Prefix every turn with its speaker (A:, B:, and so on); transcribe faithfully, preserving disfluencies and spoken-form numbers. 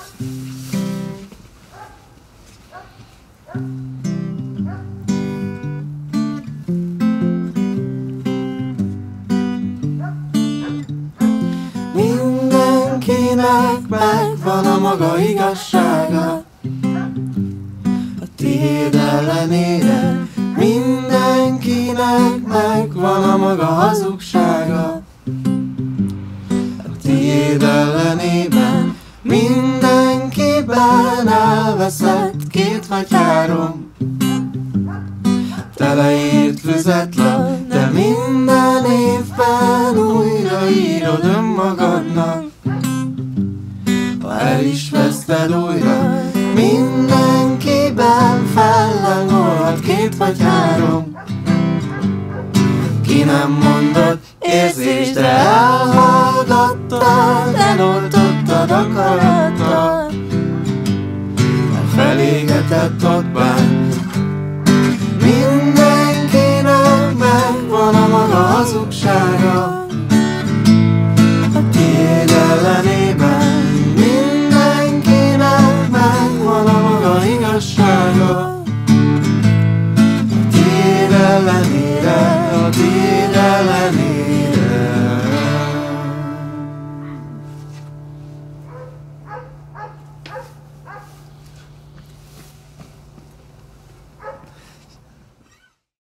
A: Mindenkinek megvan a maga igazsága, a tiéd ellenére. Mindenkinek megvan a maga hazugsága, a tiéd ellenében. Mindenkiben elveszett, két vagy három, teleírt füzetlap, de minden évben újraírod önmagadnak. Ha el is veszted újra, mindenkiben fellángolhat két vagy három. Ki nem mondott érzés, de elhallgattad, eloltottad akarattal, felégetett ott bánt. Mindenkinek megvan a maga hazugsága, a tiéd ellenében. Mindenkinek megvan a maga igazsága.